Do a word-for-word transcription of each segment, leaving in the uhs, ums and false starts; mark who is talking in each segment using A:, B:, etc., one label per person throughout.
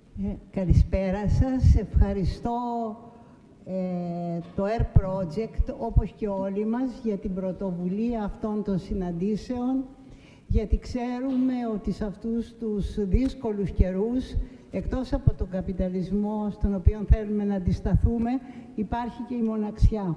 A: Ε, καλησπέρα σας. Ευχαριστώ ε, το Air Project, όπως και όλοι μας, για την πρωτοβουλία αυτών των συναντήσεων, γιατί ξέρουμε ότι σε αυτούς τους δύσκολους καιρούς, εκτός από τον καπιταλισμό στον οποίο θέλουμε να αντισταθούμε, υπάρχει και η μοναξιά.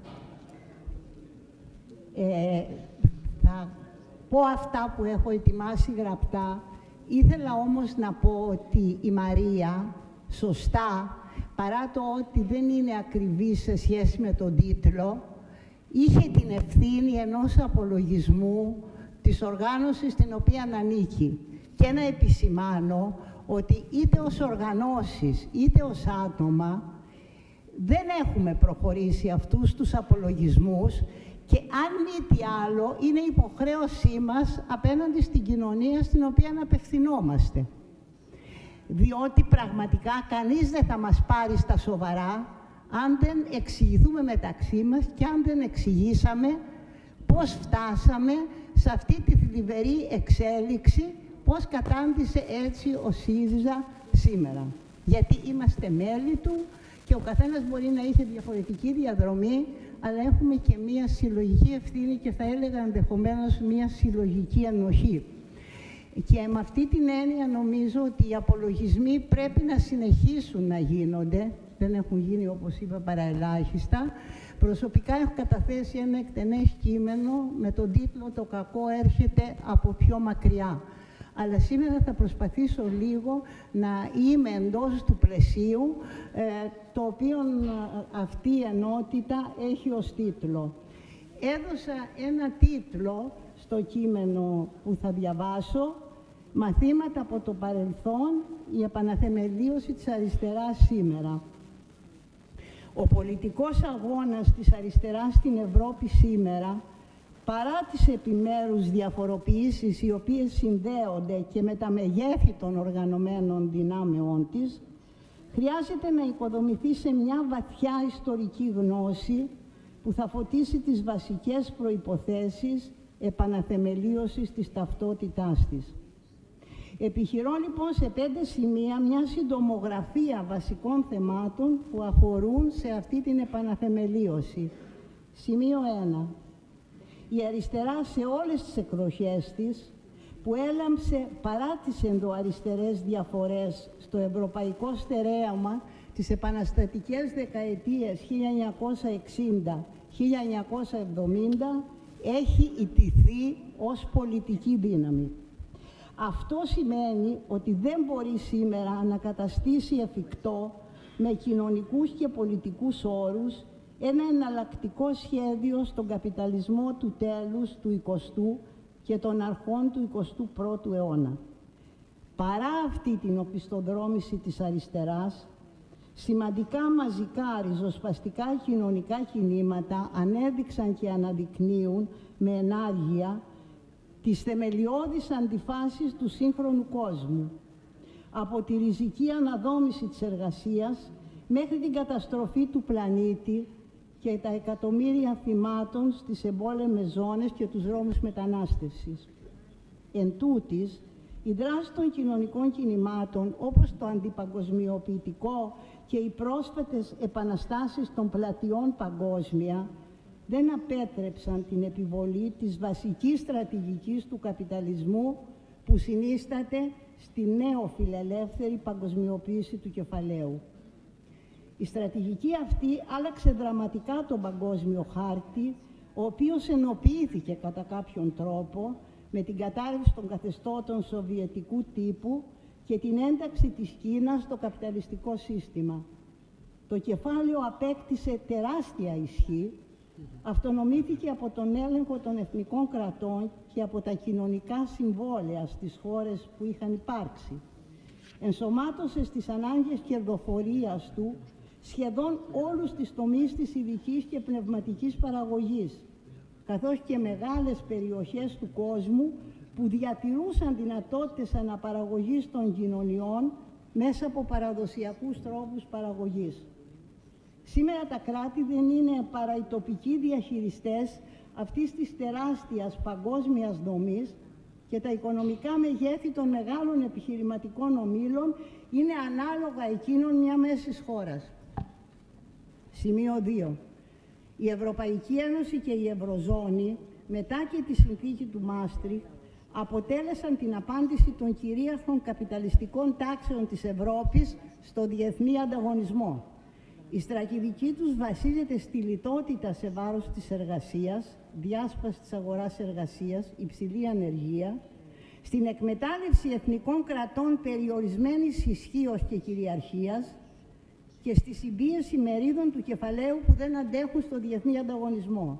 A: Ε, θα πω αυτά που έχω ετοιμάσει γραπτά. Ήθελα όμως να πω ότι η Μαρία, σωστά, παρά το ότι δεν είναι ακριβή σε σχέση με τον τίτλο, είχε την ευθύνη ενός απολογισμού της οργάνωσης στην οποία ανήκει. Και να επισημάνω ότι είτε ως οργανώσεις, είτε ως άτομα, δεν έχουμε προχωρήσει αυτούς τους απολογισμούς και αν μη τι άλλο, είναι υποχρέωσή μας απέναντι στην κοινωνία στην οποία απευθυνόμαστε. Διότι πραγματικά κανείς δεν θα μας πάρει στα σοβαρά αν δεν εξηγηθούμε μεταξύ μας και αν δεν εξηγήσαμε πώς φτάσαμε σε αυτή τη θλιβερή εξέλιξη, πώς κατάντησε έτσι ο ΣΥΡΙΖΑ σήμερα. Γιατί είμαστε μέλη του και ο καθένας μπορεί να είχε διαφορετική διαδρομή, αλλά έχουμε και μία συλλογική ευθύνη και θα έλεγα ενδεχομένως μία συλλογική ενοχή. Και με αυτή την έννοια νομίζω ότι οι απολογισμοί πρέπει να συνεχίσουν να γίνονται. Δεν έχουν γίνει, όπως είπα, παραελάχιστα. Προσωπικά έχω καταθέσει ένα εκτενές κείμενο με τον τίτλο «Το κακό έρχεται από πιο μακριά». Αλλά σήμερα θα προσπαθήσω λίγο να είμαι εντός του πλαισίου, ε, το οποίο αυτή η ενότητα έχει ως τίτλο. Έδωσα ένα τίτλο στο κείμενο που θα διαβάσω, «Μαθήματα από το παρελθόν, η επαναθεμελίωση της αριστεράς σήμερα». Ο πολιτικός αγώνας της αριστεράς στην Ευρώπη σήμερα, παρά τις επιμέρους διαφοροποιήσεις οι οποίες συνδέονται και με τα μεγέθη των οργανωμένων δυνάμεών της, χρειάζεται να οικοδομηθεί σε μια βαθιά ιστορική γνώση που θα φωτίσει τις βασικές προϋποθέσεις επαναθεμελίωσης της ταυτότητάς της. Επιχειρώ λοιπόν σε πέντε σημεία μια συντομογραφία βασικών θεμάτων που αφορούν σε αυτή την επαναθεμελίωση. Σημείο ένα. Η αριστερά σε όλες τις εκδοχές της, που έλαμψε παρά τις ενδοαριστερές διαφορές στο ευρωπαϊκό στερέωμα τις επαναστατικές δεκαετίες χίλια εννιακόσια εξήντα με χίλια εννιακόσια εβδομήντα, έχει ιτηθεί ως πολιτική δύναμη. Αυτό σημαίνει ότι δεν μπορεί σήμερα να καταστήσει εφικτό με κοινωνικούς και πολιτικούς όρους ένα εναλλακτικό σχέδιο στον καπιταλισμό του τέλους του εικοστού και των αρχών του εικοστού πρώτου αιώνα. Παρά αυτή την οπισθοδρόμηση της αριστεράς, σημαντικά μαζικά ριζοσπαστικά κοινωνικά κινήματα ανέδειξαν και αναδεικνύουν με ενάργεια τις θεμελιώδεις αντιφάσεις του σύγχρονου κόσμου, από τη ριζική αναδόμηση της εργασίας μέχρι την καταστροφή του πλανήτη και τα εκατομμύρια θυμάτων στις εμπόλεμες ζώνες και τους δρόμους μετανάστευσης. Εν τούτης, η δράση των κοινωνικών κινημάτων, όπως το αντιπαγκοσμιοποιητικό και οι πρόσφατες επαναστάσεις των πλατιών παγκόσμια, δεν απέτρεψαν την επιβολή της βασικής στρατηγικής του καπιταλισμού που συνίσταται στη νέο φιλελεύθερη παγκοσμιοποίηση του κεφαλαίου. Η στρατηγική αυτή άλλαξε δραματικά τον παγκόσμιο χάρτη, ο οποίος ενοποιήθηκε κατά κάποιον τρόπο με την κατάρρευση των καθεστώτων σοβιετικού τύπου και την ένταξη της Κίνας στο καπιταλιστικό σύστημα. Το κεφάλαιο απέκτησε τεράστια ισχύ, αυτονομήθηκε από τον έλεγχο των εθνικών κρατών και από τα κοινωνικά συμβόλαια στις χώρες που είχαν υπάρξει. Ενσωμάτωσε στις ανάγκες κερδοφορίας του σχεδόν όλους τις τομείς της ειδικής και πνευματικής παραγωγής, καθώς και μεγάλες περιοχές του κόσμου που διατηρούσαν δυνατότητες αναπαραγωγής των κοινωνιών μέσα από παραδοσιακούς τρόπους παραγωγής. Σήμερα τα κράτη δεν είναι παρά οι τοπικοί διαχειριστές αυτής της τεράστιας παγκόσμιας δομής και τα οικονομικά μεγέθη των μεγάλων επιχειρηματικών ομίλων είναι ανάλογα εκείνων μια μέσης χώρας. Σημείο δύο. Η Ευρωπαϊκή Ένωση και η Ευρωζώνη, μετά και τη συνθήκη του Μάστριχτ, αποτέλεσαν την απάντηση των κυρίαρχων καπιταλιστικών τάξεων της Ευρώπης στο διεθνή ανταγωνισμό. Η στρατηγική τους βασίζεται στη λιτότητα σε βάρος της εργασίας, διάσπαση της αγοράς εργασίας, υψηλή ανεργία, στην εκμετάλλευση εθνικών κρατών περιορισμένης ισχύως και κυριαρχίας και στη συμπίεση μερίδων του κεφαλαίου που δεν αντέχουν στο διεθνή ανταγωνισμό.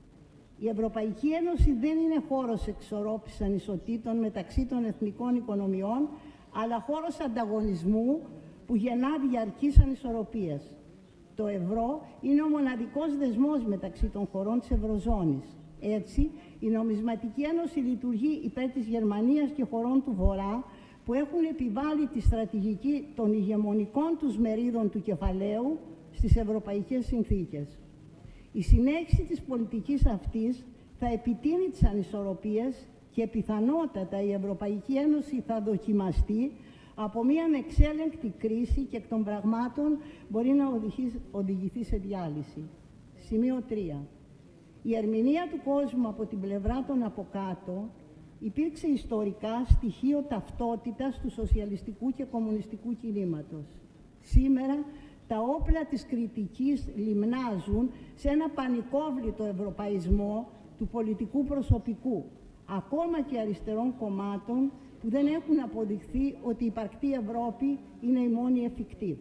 A: Η Ευρωπαϊκή Ένωση δεν είναι χώρος εξορρόπησης ανισοτήτων μεταξύ των εθνικών οικονομιών, αλλά χώρος ανταγωνισμού που γεννά διαρκείς ανισορροπίες. Το ευρώ είναι ο μοναδικός δεσμός μεταξύ των χωρών της Ευρωζώνης. Έτσι, η Νομισματική Ένωση λειτουργεί υπέρ της Γερμανίας και χωρών του Βορρά που έχουν επιβάλει τη στρατηγική των ηγεμονικών τους μερίδων του κεφαλαίου στις ευρωπαϊκές συνθήκες. Η συνέχιση της πολιτικής αυτής θα επιτείνει τις ανισορροπίες και πιθανότατα η Ευρωπαϊκή Ένωση θα δοκιμαστεί από μια ανεξέλεγκτη κρίση και εκ των πραγμάτων μπορεί να οδηγηθεί σε διάλυση. Σημείο τρία. Η ερμηνεία του κόσμου από την πλευρά των από κάτω υπήρξε ιστορικά στοιχείο ταυτότητας του σοσιαλιστικού και κομμουνιστικού κινήματος. Σήμερα τα όπλα της κριτικής λιμνάζουν σε ένα πανικόβλητο ευρωπαϊσμό του πολιτικού προσωπικού, ακόμα και αριστερών κομμάτων που δεν έχουν αποδειχθεί ότι η υπαρκτή Ευρώπη είναι η μόνη εφικτή.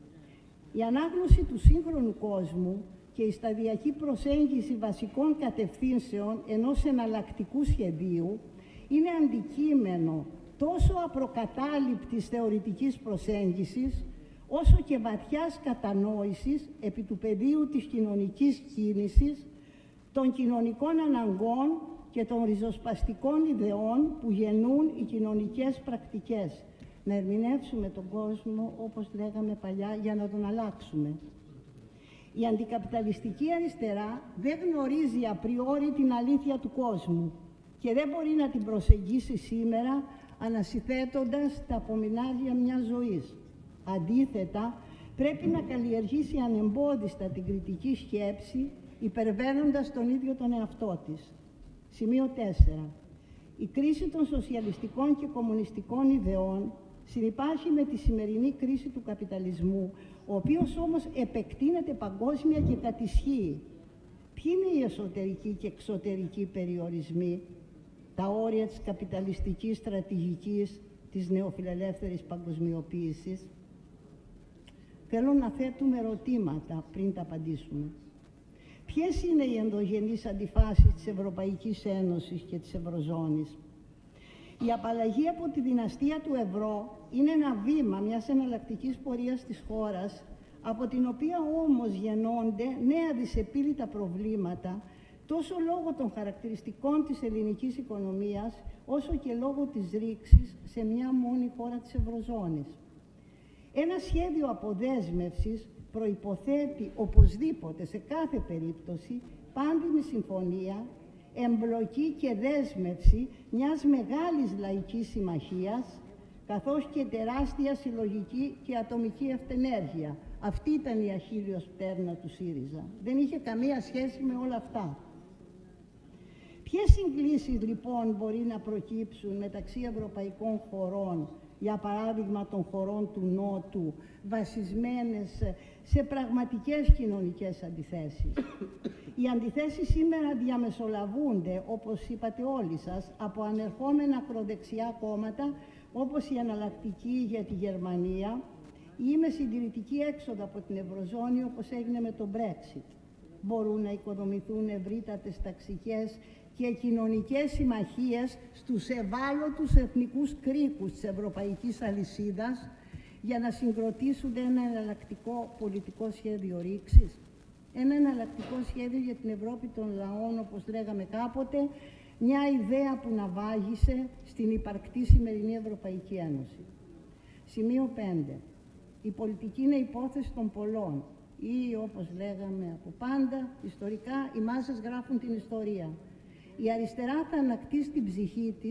A: Η ανάγνωση του σύγχρονου κόσμου και η σταδιακή προσέγγιση βασικών κατευθύνσεων ενός εναλλακτικού σχεδίου είναι αντικείμενο τόσο απροκατάληπτης θεωρητικής προσέγγισης, όσο και βαθιάς κατανόησης επί του πεδίου της κοινωνικής κίνησης, των κοινωνικών αναγκών και των ριζοσπαστικών ιδεών που γεννούν οι κοινωνικές πρακτικές. Να ερμηνεύσουμε τον κόσμο, όπως λέγαμε παλιά, για να τον αλλάξουμε. Η αντικαπιταλιστική αριστερά δεν γνωρίζει απριόρι την αλήθεια του κόσμου και δεν μπορεί να την προσεγγίσει σήμερα ανασυθέτοντας τα απομεινάρια μιας ζωής. Αντίθετα, πρέπει να καλλιεργήσει ανεμπόδιστα την κριτική σκέψη, υπερβαίνοντας τον ίδιο τον εαυτό της. Σημείο τέσσερα. Η κρίση των σοσιαλιστικών και κομμουνιστικών ιδεών συνυπάρχει με τη σημερινή κρίση του καπιταλισμού, ο οποίος όμως επεκτείνεται παγκόσμια και κατισχύει. Ποιοι είναι οι εσωτερικοί και εξωτερικοί περιορισμοί, τα όρια της καπιταλιστικής στρατηγικής της νεοφιλελεύθερης παγκοσμιοποίησης? Θέλω να θέτουμε ερωτήματα πριν τα απαντήσουμε. Ποιες είναι οι ενδογενείς αντιφάσεις της Ευρωπαϊκής Ένωσης και της Ευρωζώνης? Η απαλλαγή από τη δυναστεία του ευρώ είναι ένα βήμα μιας εναλλακτικής πορείας της χώρας, από την οποία όμως γεννώνται νέα δυσεπίλητα προβλήματα, τόσο λόγω των χαρακτηριστικών της ελληνικής οικονομίας, όσο και λόγω της ρήξης σε μια μόνη χώρα της Ευρωζώνης. Ένα σχέδιο αποδέσμευσης προϋποθέτει οπωσδήποτε σε κάθε περίπτωση πάντιμη συμφωνία, εμπλοκή και δέσμευση μιας μεγάλης λαϊκής συμμαχίας, καθώς και τεράστια συλλογική και ατομική ευθενέργεια. Αυτή ήταν η αχίλλειος πτέρνα του ΣΥΡΙΖΑ. Δεν είχε καμία σχέση με όλα αυτά. Ποιες συγκλήσεις λοιπόν μπορεί να προκύψουν μεταξύ ευρωπαϊκών χωρών, για παράδειγμα των χωρών του Νότου, βασισμένες σε πραγματικές κοινωνικές αντιθέσεις? Οι αντιθέσεις σήμερα διαμεσολαβούνται, όπως είπατε όλοι σας, από ανερχόμενα ακροδεξιά κόμματα, όπως η Εναλλακτική για τη Γερμανία ή με συντηρητική έξοδο από την Ευρωζώνη, όπως έγινε με το Brexit. Μπορούν να οικοδομηθούν ευρύτατες ταξικές και κοινωνικές συμμαχίες στους ευάλωτους εθνικούς κρίκους της ευρωπαϊκής αλυσίδας για να συγκροτήσουν ένα εναλλακτικό πολιτικό σχέδιο ρήξης. Ένα εναλλακτικό σχέδιο για την Ευρώπη των λαών, όπως λέγαμε κάποτε, μια ιδέα που να βάγισε στην υπαρκτή σημερινή Ευρωπαϊκή Ένωση. Σημείο πέντε. Η πολιτική είναι υπόθεση των πολλών ή, όπως λέγαμε από πάντα, ιστορικά οι μάσες γράφουν την ιστορία. Η αριστερά θα ανακτήσει την ψυχή της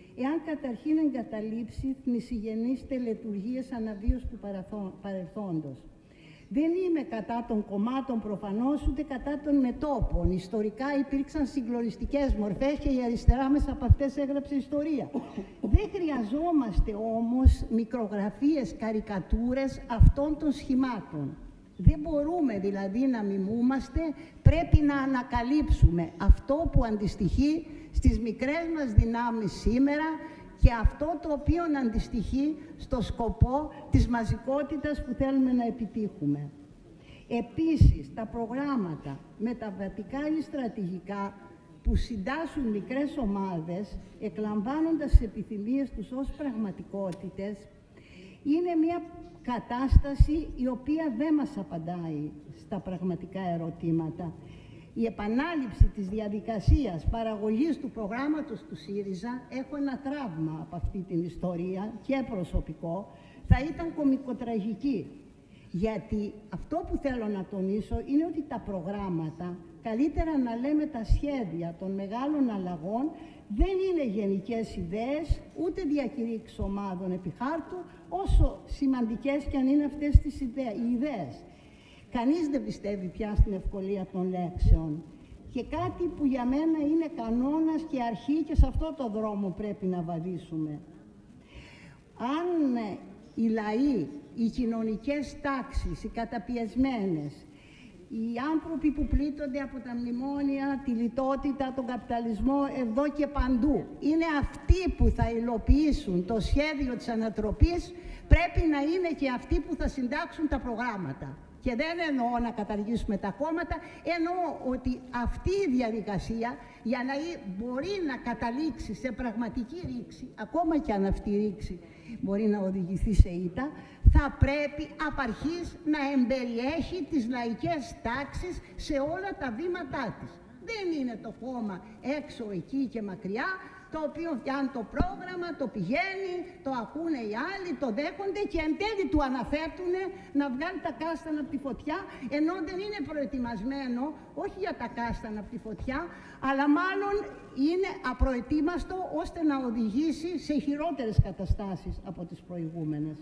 A: εάν καταρχήν εγκαταλείψει θνησιγενείς τελετουργίες αναβίωσης του παρελθόντος. Δεν είμαι κατά των κομμάτων προφανώς, ούτε κατά των μετώπων. Ιστορικά υπήρξαν συγκλονιστικές μορφές και η αριστερά μέσα από αυτές έγραψε ιστορία. Δεν χρειαζόμαστε όμως μικρογραφίες, καρικατούρες αυτών των σχημάτων. Δεν μπορούμε δηλαδή να μιμούμαστε, πρέπει να ανακαλύψουμε αυτό που αντιστοιχεί στις μικρές μας δυνάμεις σήμερα και αυτό το οποίο αντιστοιχεί στο σκοπό της μαζικότητας που θέλουμε να επιτύχουμε. Επίσης, τα προγράμματα μεταβατικά ή στρατηγικά που συντάσσουν μικρές ομάδες, εκλαμβάνοντας τις επιθυμίες τους ως πραγματικότητες, είναι μια κατάσταση η οποία δεν μας απαντάει στα πραγματικά ερωτήματα. Η επανάληψη της διαδικασίας παραγωγής του προγράμματος του ΣΥΡΙΖΑ, έχω ένα τραύμα από αυτή την ιστορία και προσωπικό, θα ήταν κωμικοτραγική. Γιατί αυτό που θέλω να τονίσω είναι ότι τα προγράμματα, καλύτερα να λέμε τα σχέδια των μεγάλων αλλαγών, δεν είναι γενικές ιδέες, ούτε διακηρύξεις ομάδων επί χάρτου, όσο σημαντικές και αν είναι αυτές τις ιδέες. Κανείς δεν πιστεύει πια στην ευκολία των λέξεων. Και κάτι που για μένα είναι κανόνας και αρχή και σε αυτό το δρόμο πρέπει να βαδίσουμε. Αν οι λαοί, οι κοινωνικές τάξεις, οι καταπιεσμένες, οι άνθρωποι που πλήττονται από τα μνημόνια, τη λιτότητα, τον καπιταλισμό εδώ και παντού, είναι αυτοί που θα υλοποιήσουν το σχέδιο της ανατροπής, πρέπει να είναι και αυτοί που θα συντάξουν τα προγράμματα. Και δεν εννοώ να καταργήσουμε τα κόμματα, εννοώ ότι αυτή η διαδικασία για να μπορεί να καταλήξει σε πραγματική ρήξη, ακόμα και αν αυτή η ρήξη μπορεί να οδηγηθεί σε ήττα, θα πρέπει απ' αρχής να εμπεριέχει τις λαϊκές τάξεις σε όλα τα βήματά της. Δεν είναι το κόμμα έξω εκεί και μακριά, το οποίο φτιάχνει το πρόγραμμα, το πηγαίνει, το ακούνε οι άλλοι, το δέχονται και εν τέλει του αναθέτουν να βγάλει τα κάστανα από τη φωτιά, ενώ δεν είναι προετοιμασμένο, όχι για τα κάστανα από τη φωτιά, αλλά μάλλον είναι απροετοίμαστο ώστε να οδηγήσει σε χειρότερες καταστάσεις από τις προηγούμενες.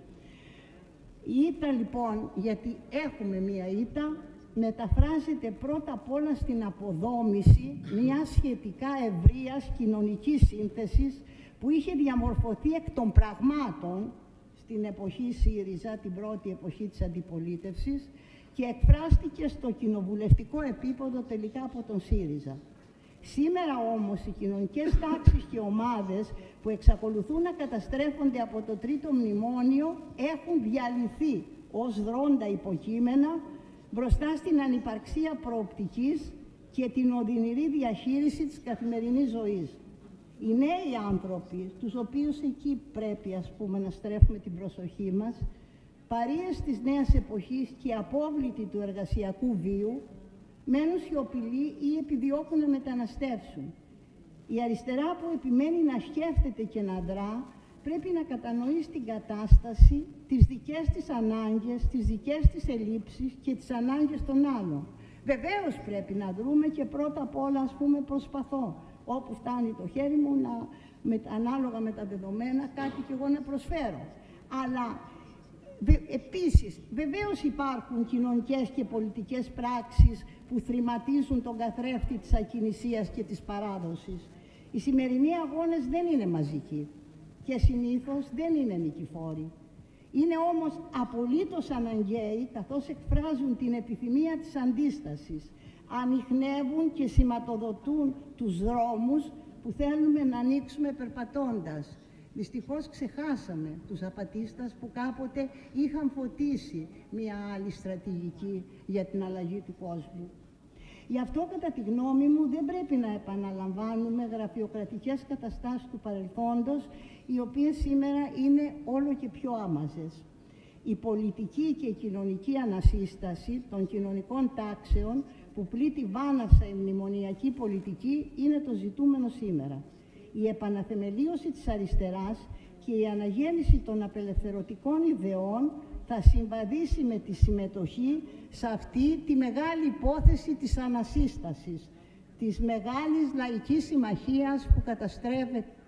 A: Η ήττα λοιπόν, γιατί έχουμε μία ήττα, μεταφράζεται πρώτα απ' όλα στην αποδόμηση μιας σχετικά ευρείας κοινωνικής σύνθεσης που είχε διαμορφωθεί εκ των πραγμάτων στην εποχή ΣΥΡΙΖΑ, την πρώτη εποχή της αντιπολίτευσης, και εκφράστηκε στο κοινοβουλευτικό επίπεδο τελικά από τον ΣΥΡΙΖΑ. Σήμερα όμως οι κοινωνικές τάξεις και ομάδες που εξακολουθούν να καταστρέφονται από το τρίτο μνημόνιο έχουν διαλυθεί ως δρόντα υποκείμενα μπροστά στην ανυπαρξία προοπτικής και την οδυνηρή διαχείριση της καθημερινής ζωής. Οι νέοι άνθρωποι, τους οποίους εκεί πρέπει ας πούμε να στρέφουμε την προσοχή μας, παρείες της νέας εποχής και απόβλητοι του εργασιακού βίου, μένουν σιωπηλοί ή επιδιώκουν να μεταναστεύσουν. Η αριστερά που επιμένει να σκέφτεται και να δρά, πρέπει να κατανοεί στην κατάσταση τις δικές της ανάγκες, τις δικές της ελλείψεις και τις ανάγκες των άλλων. Βεβαίως πρέπει να δρούμε και πρώτα απ' όλα, ας πούμε, προσπαθώ, όπου φτάνει το χέρι μου, να, με, ανάλογα με τα δεδομένα, κάτι κι εγώ να προσφέρω. Αλλά βε, επίσης, βεβαίως υπάρχουν κοινωνικές και πολιτικές πράξεις που θρηματίζουν τον καθρέφτη της ακινησίας και της παράδοσης. Οι σημερινοί αγώνες δεν είναι μαζικοί και συνήθως δεν είναι νικηφόροι. Είναι όμως απολύτως αναγκαίοι, καθώς εκφράζουν την επιθυμία της αντίστασης, ανιχνεύουν και σηματοδοτούν τους δρόμους που θέλουμε να ανοίξουμε περπατώντας. Δυστυχώς ξεχάσαμε τους απατίστας που κάποτε είχαν φωτίσει μια άλλη στρατηγική για την αλλαγή του κόσμου. Γι' αυτό, κατά τη γνώμη μου, δεν πρέπει να επαναλαμβάνουμε γραφειοκρατικές καταστάσεις του παρελθόντος, οι οποίες σήμερα είναι όλο και πιο άμαζες. Η πολιτική και η κοινωνική ανασύσταση των κοινωνικών τάξεων που πλήττει βάναυσα η μνημονιακή πολιτική είναι το ζητούμενο σήμερα. Η επαναθεμελίωση της αριστεράς και η αναγέννηση των απελευθερωτικών ιδεών θα συμβαδίσει με τη συμμετοχή σε αυτή τη μεγάλη υπόθεση της ανασύστασης, της μεγάλης λαϊκής συμμαχίας που καταστρέφεται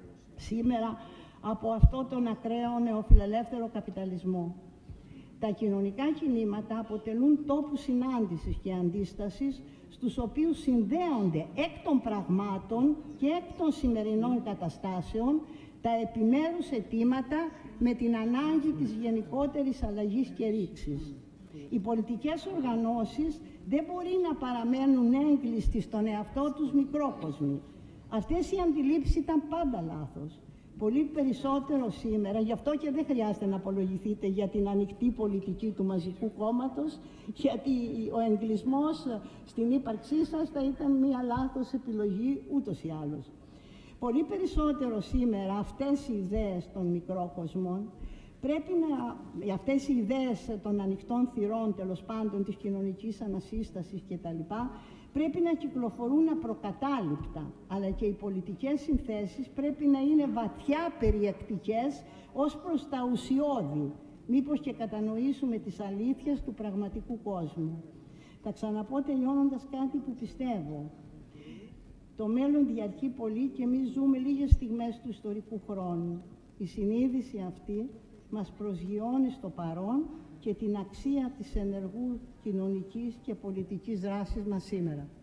A: σήμερα από αυτό τον ακραίο νεοφιλελεύθερο καπιταλισμό. Τα κοινωνικά κινήματα αποτελούν τόπους συνάντησης και αντίστασης, στους οποίους συνδέονται εκ των πραγμάτων και εκ των σημερινών καταστάσεων τα επιμέρους αιτήματα με την ανάγκη της γενικότερης αλλαγής και ρήξης. Οι πολιτικές οργανώσεις δεν μπορεί να παραμένουν έγκλειστοι στον εαυτό τους μικρόκοσμοι. Αυτές οι αντιλήψεις ήταν πάντα λάθος. Πολύ περισσότερο σήμερα, γι' αυτό και δεν χρειάζεται να απολογηθείτε για την ανοιχτή πολιτική του Μαζικού Κόμματος, γιατί ο εγκλισμός στην ύπαρξή σας θα ήταν μία λάθος επιλογή ούτως ή άλλως. Πολύ περισσότερο σήμερα αυτές οι ιδέες των μικρόκοσμων, πρέπει να, αυτές οι ιδέες των ανοιχτών θυρών, τέλος πάντων της κοινωνικής ανασύστασης κτλ., πρέπει να κυκλοφορούν απροκατάληπτα, αλλά και οι πολιτικές συνθέσεις πρέπει να είναι βαθιά περιεκτικές ως προς τα ουσιώδη, μήπως και κατανοήσουμε τις αλήθειες του πραγματικού κόσμου. Θα ξαναπώ τελειώνοντας κάτι που πιστεύω. Το μέλλον διαρκεί πολύ και εμείς ζούμε λίγες στιγμές του ιστορικού χρόνου. Η συνείδηση αυτή μας προσγειώνει στο παρόν και την αξία της ενεργού κοινωνικής και πολιτικής δράσης μας σήμερα.